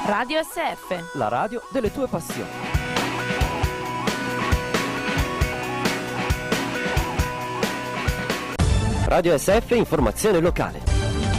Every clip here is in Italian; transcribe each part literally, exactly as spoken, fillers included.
Radio S F, la radio delle tue passioni. Radio S F, informazione locale.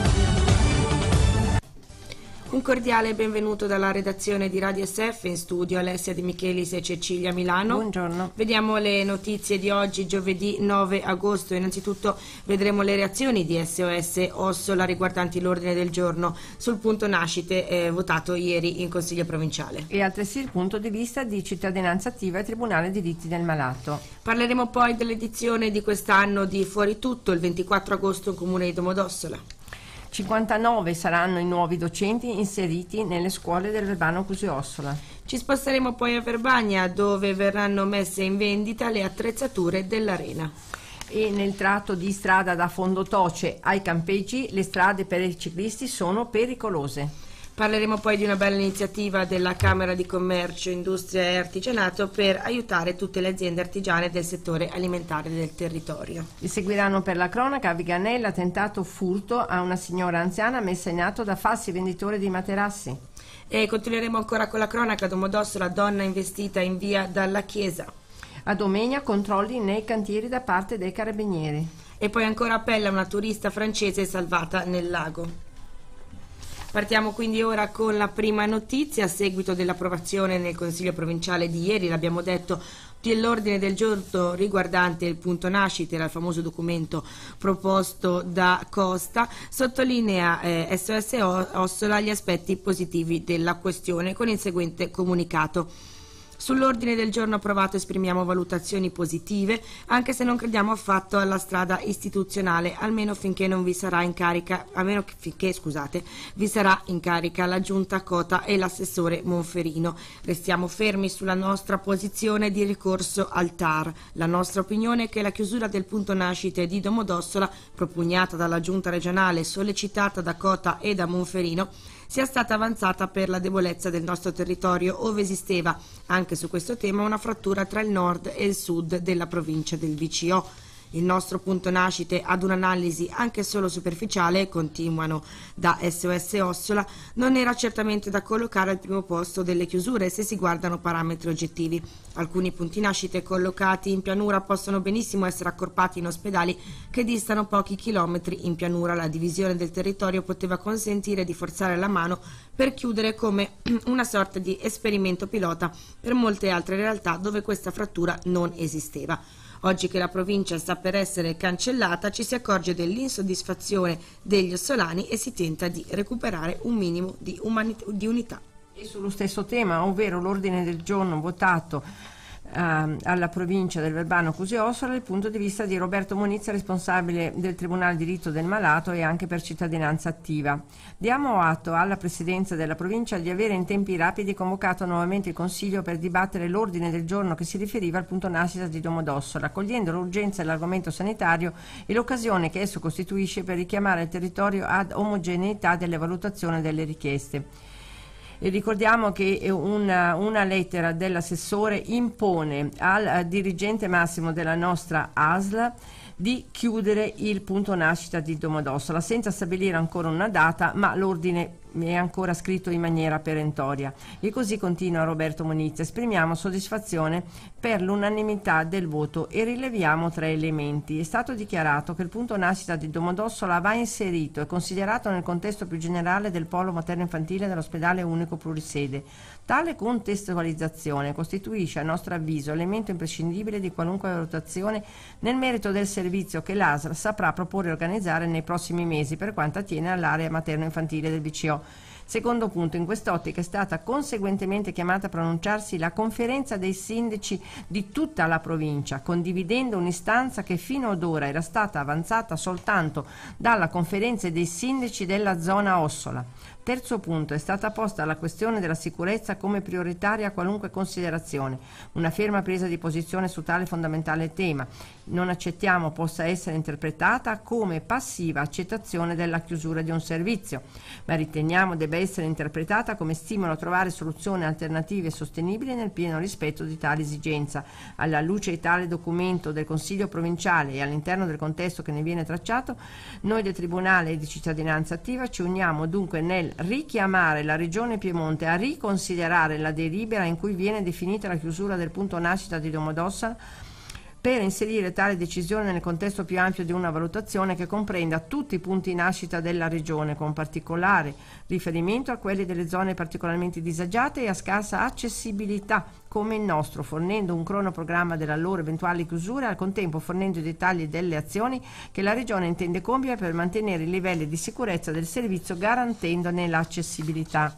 Un cordiale benvenuto dalla redazione di Radio S F, in studio Alessia De Michelis e Cecilia Milano. Buongiorno. Vediamo le notizie di oggi, giovedì nove agosto. Innanzitutto vedremo le reazioni di S O S Ossola riguardanti l'ordine del giorno sul punto nascite eh, votato ieri in Consiglio provinciale. E altresì il punto di vista di Cittadinanza Attiva e Tribunale Diritti del Malato. Parleremo poi dell'edizione di quest'anno di Fuori Tutto, il ventiquattro agosto in Comune di Domodossola. cinquantanove saranno i nuovi docenti inseriti nelle scuole del Verbano Cusio-Ossola. Ci sposteremo poi a Verbagna, dove verranno messe in vendita le attrezzature dell'arena. E nel tratto di strada da Fondotoce ai campeggi le strade per i ciclisti sono pericolose. Parleremo poi di una bella iniziativa della Camera di Commercio, Industria e Artigianato per aiutare tutte le aziende artigiane del settore alimentare del territorio. E seguiranno per la cronaca a Viganella tentato furto a una signora anziana messa in atto da falsi venditori di materassi. E continueremo ancora con la cronaca. Domodossola, donna investita in via dalla chiesa. A Domegna controlli nei cantieri da parte dei carabinieri. E poi ancora appella una turista francese salvata nel lago. Partiamo quindi ora con la prima notizia. A seguito dell'approvazione nel Consiglio provinciale di ieri, l'abbiamo detto, dell'ordine del giorno riguardante il punto nascite, era il famoso documento proposto da Costa, sottolinea eh, S O S Ossola gli aspetti positivi della questione con il seguente comunicato. Sull'ordine del giorno approvato esprimiamo valutazioni positive, anche se non crediamo affatto alla strada istituzionale, almeno finché non vi sarà in carica, almeno finché, scusate, vi sarà in carica la Giunta Cota e l'assessore Monferino. Restiamo fermi sulla nostra posizione di ricorso al T A R. La nostra opinione è che la chiusura del punto nascite di Domodossola, propugnata dalla Giunta regionale, sollecitata da Cota e da Monferino, sia stata avanzata per la debolezza del nostro territorio, ove esisteva anche su questo tema una frattura tra il nord e il sud della provincia del V C O. Il nostro punto nascite, ad un'analisi anche solo superficiale, continuano da S O S Ossola, non era certamente da collocare al primo posto delle chiusure se si guardano parametri oggettivi. Alcuni punti nascite collocati in pianura possono benissimo essere accorpati in ospedali che distano pochi chilometri in pianura. La divisione del territorio poteva consentire di forzare la mano per chiudere come una sorta di esperimento pilota per molte altre realtà dove questa frattura non esisteva. Oggi che la provincia sta per essere cancellata ci si accorge dell'insoddisfazione degli ossolani e si tenta di recuperare un minimo di, umanit- di unità. E sullo stesso tema, ovvero l'ordine del giorno votato eh, alla provincia del Verbano Cusio-Ossola, il punto di vista di Roberto Monizza, responsabile del Tribunale Diritto del Malato e anche per Cittadinanza Attiva. Diamo atto alla Presidenza della provincia di avere in tempi rapidi convocato nuovamente il Consiglio per dibattere l'ordine del giorno che si riferiva al punto nascita di Domodossola, cogliendo l'urgenza dell'argomento sanitario e l'occasione che esso costituisce per richiamare il territorio ad omogeneità delle valutazioni delle richieste. E ricordiamo che una, una lettera dell'assessore impone al dirigente massimo della nostra A S L di chiudere il punto nascita di Domodossola senza stabilire ancora una data, ma l'ordine è ancora scritto in maniera perentoria. E così continua Roberto Monizza: esprimiamo soddisfazione per l'unanimità del voto e rileviamo tre elementi. È stato dichiarato che il punto nascita di Domodossola va inserito e considerato nel contesto più generale del polo materno-infantile dell'ospedale unico plurisede. Tale contestualizzazione costituisce, a nostro avviso, elemento imprescindibile di qualunque valutazione nel merito del servizio che l'A S L saprà proporre e organizzare nei prossimi mesi per quanto attiene all'area materno-infantile del V C O. Secondo punto, in quest'ottica è stata conseguentemente chiamata a pronunciarsi la conferenza dei sindaci di tutta la provincia, condividendo un'istanza che fino ad ora era stata avanzata soltanto dalla conferenza dei sindaci della zona Ossola. Terzo punto, è stata posta la questione della sicurezza come prioritaria a qualunque considerazione. Una ferma presa di posizione su tale fondamentale tema non accettiamo possa essere interpretata come passiva accettazione della chiusura di un servizio, ma riteniamo riteniamo debba essere interpretata come stimolo a trovare soluzioni alternative e sostenibili nel pieno rispetto di tale esigenza. Alla luce di tale documento del Consiglio provinciale e all'interno del contesto che ne viene tracciato, noi del Tribunale di Cittadinanza Attiva ci uniamo dunque nel richiamare la Regione Piemonte a riconsiderare la delibera in cui viene definita la chiusura del punto nascita di Domodossola, per inserire tale decisione nel contesto più ampio di una valutazione che comprenda tutti i punti nascita della Regione, con particolare riferimento a quelli delle zone particolarmente disagiate e a scarsa accessibilità, come il nostro, fornendo un cronoprogramma della loro eventuale chiusura e al contempo fornendo i dettagli delle azioni che la Regione intende compiere per mantenere i livelli di sicurezza del servizio, garantendone l'accessibilità.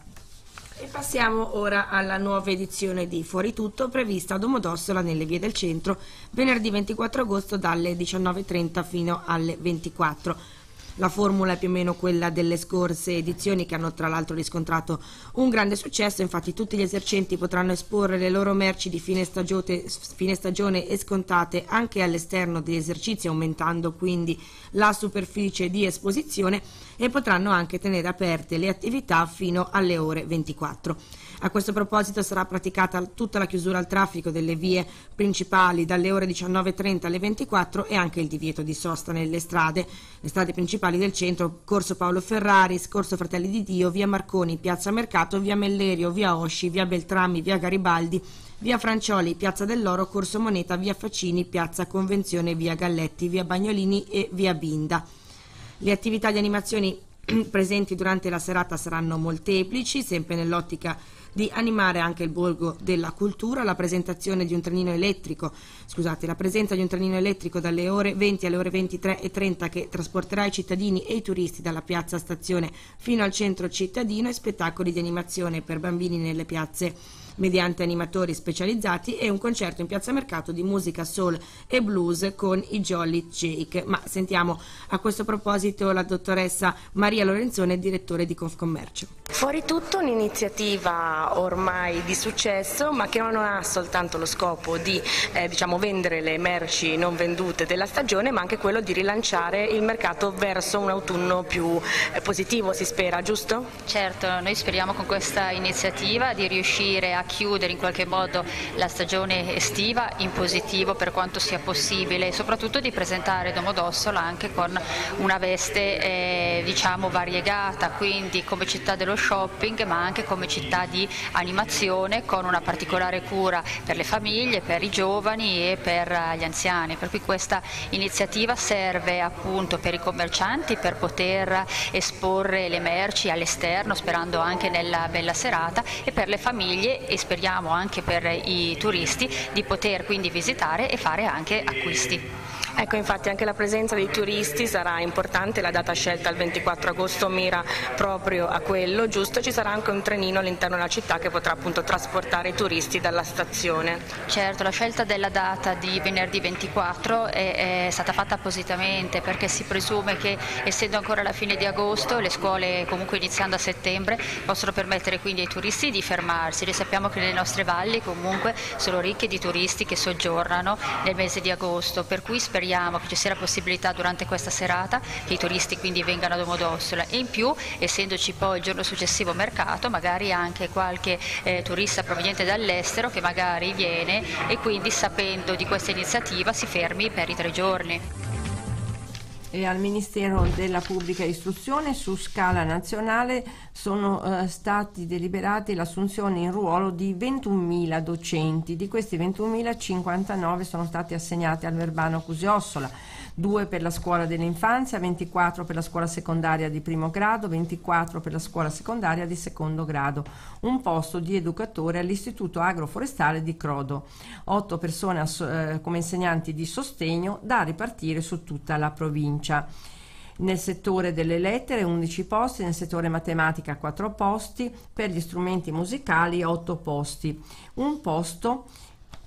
E passiamo ora alla nuova edizione di Fuori Tutto, prevista a Domodossola nelle vie del centro venerdì ventiquattro agosto dalle diciannove e trenta fino alle ventiquattro. La formula è più o meno quella delle scorse edizioni, che hanno tra l'altro riscontrato un grande successo. Infatti tutti gli esercenti potranno esporre le loro merci di fine stagione, fine stagione e scontate anche all'esterno degli esercizi, aumentando quindi la superficie di esposizione, e potranno anche tenere aperte le attività fino alle ore ventiquattro. A questo proposito sarà praticata tutta la chiusura al traffico delle vie principali dalle ore diciannove e trenta alle ventiquattro e anche il divieto di sosta nelle strade. Le strade principali del centro: Corso Paolo Ferraris, Corso Fratelli di Dio, via Marconi, piazza Mercato, via Mellerio, via Osci, via Beltrami, via Garibaldi, via Francioli, piazza dell'Oro, Corso Moneta, via Facini, piazza Convenzione, via Galletti, via Bagnolini e via Binda. Le attività di animazioni presenti durante la serata saranno molteplici, sempre nell'ottica di animare anche il borgo della cultura. La presentazione di un trenino elettrico, scusate, la presenza di un trenino elettrico dalle ore venti alle ore ventitré e trenta che trasporterà i cittadini e i turisti dalla piazza Stazione fino al centro cittadino, e spettacoli di animazione per bambini nelle piazze mediante animatori specializzati, e un concerto in piazza Mercato di musica soul e blues con i Jolly Jake. Ma sentiamo a questo proposito la dottoressa Maria Lorenzone, direttore di Confcommercio. Fuori Tutto, un'iniziativa ormai di successo, ma che non ha soltanto lo scopo di eh, diciamo vendere le merci non vendute della stagione, ma anche quello di rilanciare il mercato verso un autunno più eh, positivo, si spera, giusto? Certo, noi speriamo con questa iniziativa di riuscire a chiudere in qualche modo la stagione estiva in positivo per quanto sia possibile, e soprattutto di presentare Domodossola anche con una veste eh, diciamo variegata, quindi come città dello shopping ma anche come città di animazione, con una particolare cura per le famiglie, per i giovani e per gli anziani. Per cui questa iniziativa serve appunto per i commercianti per poter esporre le merci all'esterno, sperando anche nella bella serata, e per le famiglie e speriamo anche per i turisti di poter quindi visitare e fare anche acquisti. Ecco, infatti anche la presenza dei turisti sarà importante, la data scelta il ventiquattro agosto mira proprio a quello, giusto? Ci sarà anche un trenino all'interno della città che potrà appunto trasportare i turisti dalla stazione. Certo, la scelta della data di venerdì ventiquattro è, è stata fatta appositamente perché si presume che, essendo ancora la fine di agosto, le scuole comunque iniziando a settembre possono permettere quindi ai turisti di fermarsi. Noi sappiamo che le nostre valli comunque sono ricche di turisti che soggiornano nel mese di agosto, per cui speriamo Speriamo che ci sia la possibilità durante questa serata che i turisti quindi vengano a Domodossola, e in più, essendoci poi il giorno successivo mercato, magari anche qualche eh, turista proveniente dall'estero che magari viene e quindi, sapendo di questa iniziativa, si fermi per i tre giorni. E al Ministero della Pubblica Istruzione su scala nazionale sono eh, stati deliberati l'assunzione in ruolo di ventunomila docenti. Di questi ventunomila, cinquantanove sono stati assegnati al Verbano Cusiossola, due per la scuola dell'infanzia, ventiquattro per la scuola secondaria di primo grado, ventiquattro per la scuola secondaria di secondo grado, un posto di educatore all'Istituto Agroforestale di Crodo, otto persone eh, come insegnanti di sostegno da ripartire su tutta la provincia. Nel settore delle lettere undici posti, nel settore matematica quattro posti, per gli strumenti musicali otto posti, un posto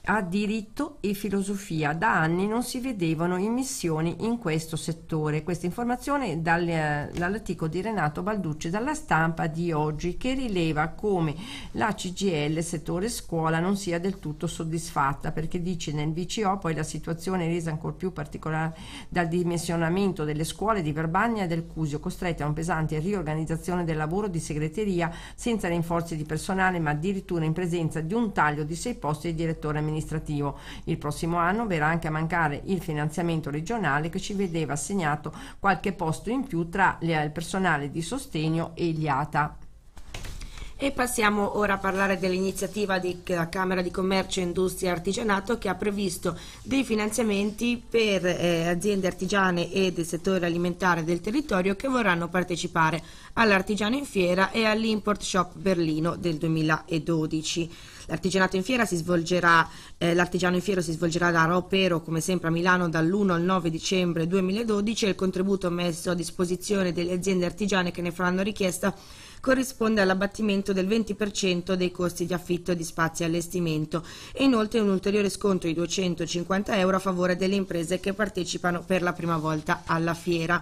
a diritto e filosofia. Da anni non si vedevano immissioni in questo settore. Questa informazione dal, dall'articolo di Renato Balducci dalla Stampa di oggi, che rileva come la C G I L, settore scuola, non sia del tutto soddisfatta, perché dice nel V C O poi la situazione è resa ancora più particolare dal dimensionamento delle scuole di Verbania e del Cusio, costrette a un pesante riorganizzazione del lavoro di segreteria senza rinforzi di personale, ma addirittura in presenza di un taglio di sei posti di direttore amministrativo. Il prossimo anno verrà anche a mancare il finanziamento regionale, che ci vedeva assegnato qualche posto in più tra il personale di sostegno e gli A T A. E passiamo ora a parlare dell'iniziativa della Camera di Commercio, Industria e Artigianato, che ha previsto dei finanziamenti per eh, aziende artigiane e del settore alimentare del territorio che vorranno partecipare all'Artigiano in Fiera e all'Import Shop Berlino del duemiladodici. L'artigianato in fiera si svolgerà, eh, l'artigiano in fiera si svolgerà da Ropero, come sempre a Milano, dall'uno al nove dicembre duemiladodici, e il contributo messo a disposizione delle aziende artigiane che ne faranno richiesta corrisponde all'abbattimento del venti per cento dei costi di affitto di spazi e allestimento, e inoltre un ulteriore sconto di duecentocinquanta euro a favore delle imprese che partecipano per la prima volta alla fiera.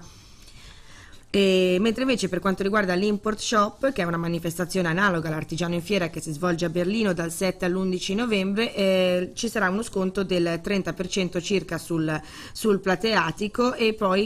E mentre invece per quanto riguarda l'Import Shop, che è una manifestazione analoga all'Artigiano in Fiera che si svolge a Berlino dal sette all'undici novembre, eh, ci sarà uno sconto del trenta per cento circa sul, sul plateatico, e poi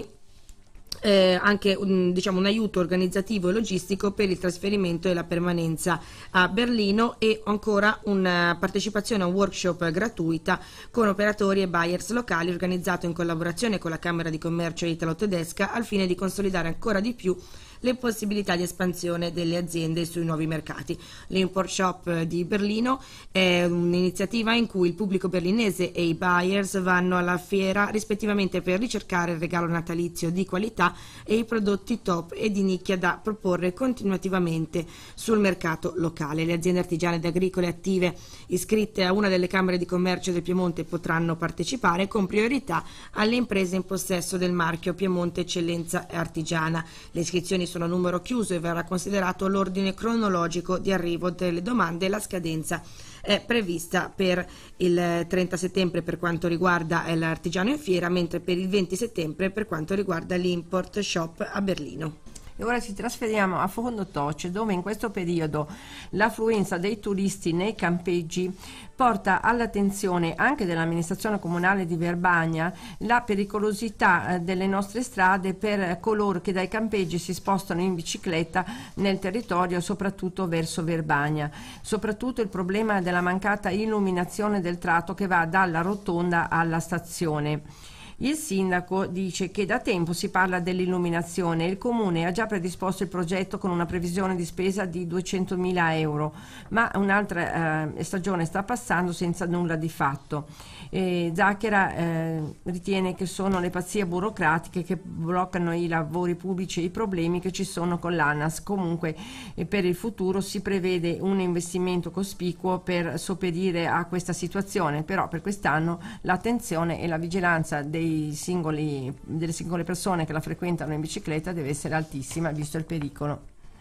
Eh, anche un, diciamo, un aiuto organizzativo e logistico per il trasferimento e la permanenza a Berlino, e ancora una partecipazione a un workshop gratuita con operatori e buyers locali, organizzato in collaborazione con la Camera di Commercio italo-tedesca, al fine di consolidare ancora di più le possibilità di espansione delle aziende sui nuovi mercati. L'Import Shop di Berlino è un'iniziativa in cui il pubblico berlinese e i buyers vanno alla fiera rispettivamente per ricercare il regalo natalizio di qualità e i prodotti top e di nicchia da proporre continuativamente sul mercato locale. Le aziende artigiane ed agricole attive iscritte a una delle Camere di Commercio del Piemonte potranno partecipare, con priorità alle imprese in possesso del marchio Piemonte Eccellenza Artigiana. Le iscrizioni sono a numero chiuso e verrà considerato l'ordine cronologico di arrivo delle domande. La scadenza è prevista per il trenta settembre per quanto riguarda l'Artigiano in Fiera, mentre per il venti settembre per quanto riguarda l'Import Shop a Berlino. E ora ci trasferiamo a Fondotoce, dove in questo periodo l'affluenza dei turisti nei campeggi porta all'attenzione anche dell'amministrazione comunale di Verbania la pericolosità delle nostre strade per coloro che dai campeggi si spostano in bicicletta nel territorio, soprattutto verso Verbania. Soprattutto il problema della mancata illuminazione del tratto che va dalla rotonda alla stazione. Il sindaco dice che da tempo si parla dell'illuminazione e il comune ha già predisposto il progetto con una previsione di spesa di duecentomila euro, ma un'altra eh, stagione sta passando senza nulla di fatto. Eh, Zacchera eh, ritiene che sono le pazzie burocratiche che bloccano i lavori pubblici e i problemi che ci sono con l'ANAS. Comunque eh, per il futuro si prevede un investimento cospicuo per sopperire a questa situazione, però per quest'anno l'attenzione e la vigilanza dei Singoli, delle singole persone che la frequentano in bicicletta deve essere altissima, visto il pericolo.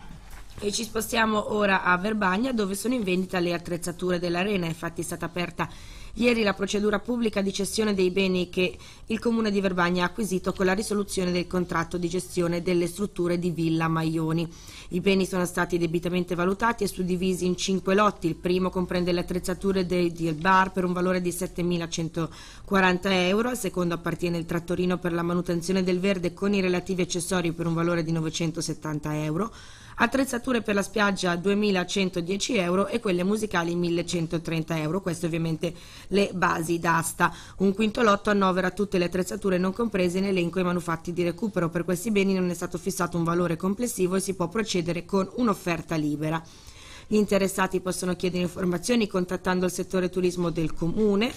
E ci spostiamo ora a Verbania, dove sono in vendita le attrezzature dell'arena. Infatti è stata aperta ieri la procedura pubblica di cessione dei beni che il Comune di Verbania ha acquisito con la risoluzione del contratto di gestione delle strutture di Villa Maioni. I beni sono stati debitamente valutati e suddivisi in cinque lotti. Il primo comprende le attrezzature del, del bar per un valore di settemilacentoquaranta euro, al secondo appartiene il trattorino per la manutenzione del verde con i relativi accessori per un valore di novecentosettanta euro, attrezzature per la spiaggia duemilacentodieci euro e quelle musicali millecentotrenta euro. Queste ovviamente le basi d'asta. Un quinto lotto annovera tutte le attrezzature non comprese in elenco e manufatti di recupero. Per questi beni non è stato fissato un valore complessivo e si può procedere con un'offerta libera. Gli interessati possono chiedere informazioni contattando il settore turismo del comune,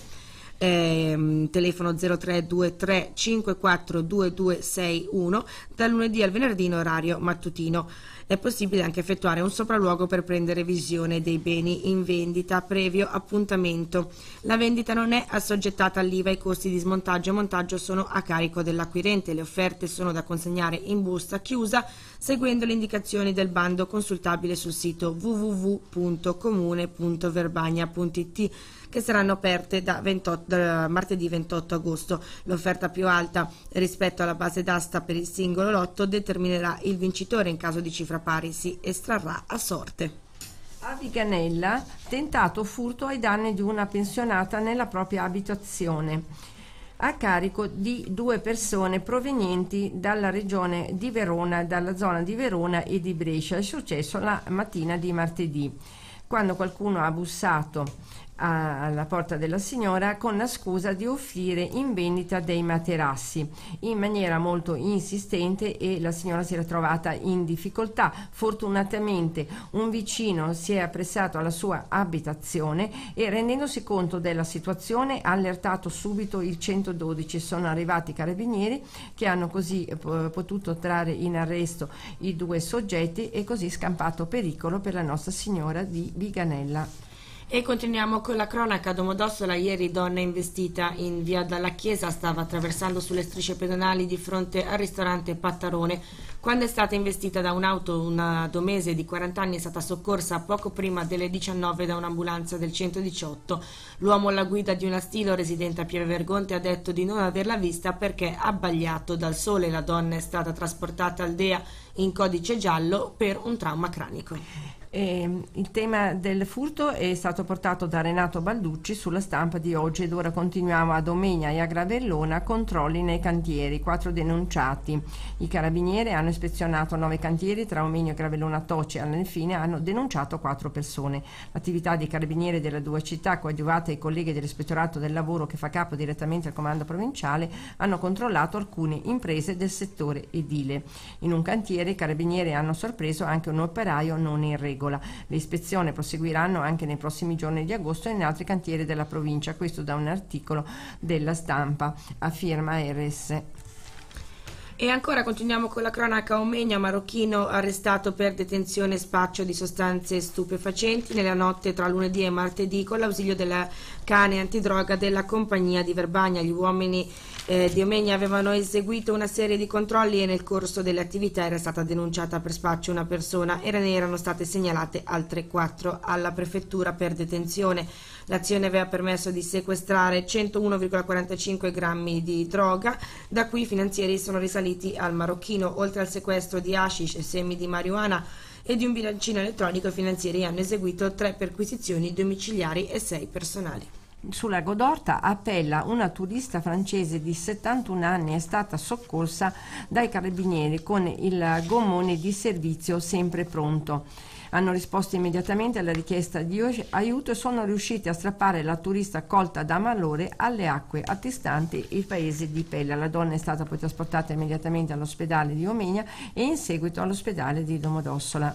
eh, telefono zero tre due tre cinque quattro due due sei uno, dal lunedì al venerdì in orario mattutino. È possibile anche effettuare un sopralluogo per prendere visione dei beni in vendita previo appuntamento. La vendita non è assoggettata all'I V A, i costi di smontaggio e montaggio sono a carico dell'acquirente. Le offerte sono da consegnare in busta chiusa seguendo le indicazioni del bando consultabile sul sito w w w punto comune punto verbania punto i t. che saranno aperte da, ventotto, da martedì ventotto agosto. L'offerta più alta rispetto alla base d'asta per il singolo lotto determinerà il vincitore. In caso di cifra pari si estrarrà a sorte. A Viganella, tentato furto ai danni di una pensionata nella propria abitazione, a carico di due persone provenienti dalla regione di Verona, dalla zona di Verona e di Brescia. È successo la mattina di martedì, quando qualcuno ha bussato alla porta della signora con la scusa di offrire in vendita dei materassi in maniera molto insistente, e la signora si era trovata in difficoltà. Fortunatamente un vicino si è appressato alla sua abitazione e, rendendosi conto della situazione, ha allertato subito il centododici. Sono arrivati i carabinieri, che hanno così potuto trarre in arresto i due soggetti e così scampato pericolo per la Nostra Signora di Viganella. E continuiamo con la cronaca. A Domodossola ieri donna investita in via dalla Chiesa, stava attraversando sulle strisce pedonali di fronte al ristorante Pattarone quando è stata investita da un'auto. Una domese di quaranta anni è stata soccorsa poco prima delle diciannove da un'ambulanza del centodiciotto. L'uomo alla guida di una Stilo, residente a Pieve Vergonte, ha detto di non averla vista perché abbagliato dal sole. La donna è stata trasportata al D E A in codice giallo per un trauma cranico. Eh, il tema del furto è stato portato da Renato Balducci sulla Stampa di oggi. Ed ora continuiamo a Domegna e a Gravellona. Controlli nei cantieri, quattro denunciati. I carabinieri hanno ispezionato nove cantieri tra Omegno e Gravellona Toci, e alla fine hanno denunciato quattro persone. L'attività dei carabinieri delle due città, coadiuvata ai colleghi dell'Ispettorato del Lavoro che fa capo direttamente al comando provinciale, hanno controllato alcune imprese del settore edile. In un cantiere i carabinieri hanno sorpreso anche un operaio non in regola. Le ispezioni proseguiranno anche nei prossimi giorni di agosto in altri cantieri della provincia. Questo da un articolo della Stampa a firma R S. E ancora continuiamo con la cronaca. Omegna, marocchino arrestato per detenzione e spaccio di sostanze stupefacenti nella notte tra lunedì e martedì con l'ausilio della cane antidroga della compagnia di Verbagna. Gli uomini eh, di Omegna avevano eseguito una serie di controlli e nel corso delle attività era stata denunciata per spaccio una persona e ne erano state segnalate altre quattro alla prefettura per detenzione. L'azione aveva permesso di sequestrare centouno virgola quarantacinque grammi di droga. Da qui i finanzieri sono risaliti al marocchino. Oltre al sequestro di hashish e semi di marijuana e di un bilancino elettronico, i finanzieri hanno eseguito tre perquisizioni domiciliari e sei personali. Sulla Godorta, a Pella, una turista francese di settantuno anni è stata soccorsa dai carabinieri con il gommone di servizio sempre pronto. Hanno risposto immediatamente alla richiesta di aiuto e sono riusciti a strappare la turista colta da malore alle acque attestanti il paese di Pella. La donna è stata poi trasportata immediatamente all'ospedale di Omegna e in seguito all'ospedale di Domodossola.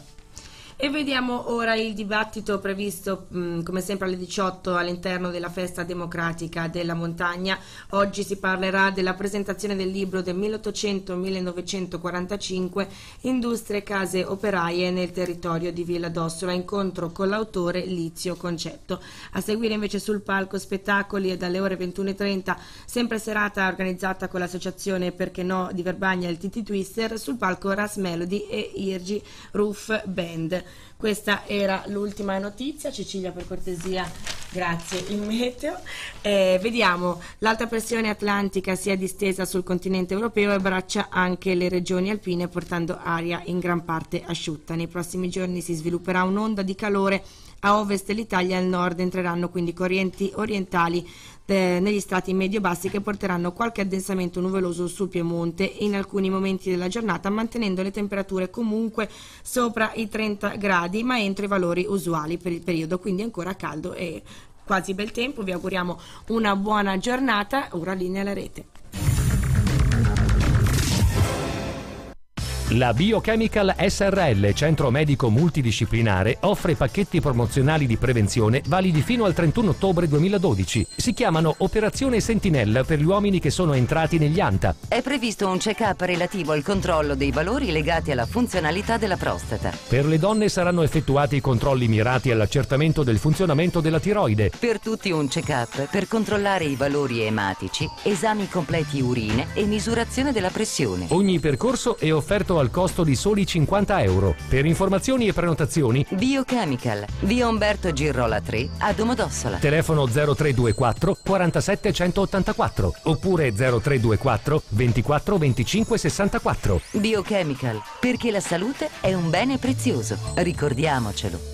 E vediamo ora il dibattito previsto mh, come sempre alle diciotto all'interno della Festa Democratica della Montagna. Oggi si parlerà della presentazione del libro del milleottocento millenovecentoquarantacinque, Industrie e case operaie nel territorio di Villa d'Ossola, incontro con l'autore Lizio Concetto. A seguire invece sul palco spettacoli e dalle ore ventuno e trenta, sempre serata organizzata con l'associazione Perché No di Verbagna e il Titi Twister, sul palco Ras Melody e Irgi Roof Band. Questa era l'ultima notizia. Cecilia, per cortesia, grazie. Il meteo. Eh, vediamo, l'alta pressione atlantica si è distesa sul continente europeo e abbraccia anche le regioni alpine, portando aria in gran parte asciutta. Nei prossimi giorni si svilupperà un'onda di calore a ovest dell'Italia e al nord. Entreranno quindi correnti orientali eh, negli strati medio-bassi che porteranno qualche addensamento nuvoloso sul Piemonte in alcuni momenti della giornata, mantenendo le temperature comunque sopra i trenta gradi, ma entro i valori usuali per il periodo, quindi ancora caldo e quasi bel tempo. Vi auguriamo una buona giornata. Ora linea alla rete. La Biochemical S R L, centro medico multidisciplinare, offre pacchetti promozionali di prevenzione validi fino al trentuno ottobre duemiladodici. Si chiamano Operazione Sentinella per gli uomini che sono entrati negli A N T A. È previsto un check-up relativo al controllo dei valori legati alla funzionalità della prostata. Per le donne saranno effettuati controlli mirati all'accertamento del funzionamento della tiroide. Per tutti un check-up per controllare i valori ematici, esami completi urine e misurazione della pressione. Ogni percorso è offerto pronto al costo di soli cinquanta euro. Per informazioni e prenotazioni Biochemical, via Umberto Girrola tre a Domodossola. telefono zero tre due quattro quarantasette centottantaquattro oppure zero tre due quattro ventiquattro venticinque sessantaquattro. Biochemical, perché la salute è un bene prezioso. Ricordiamocelo.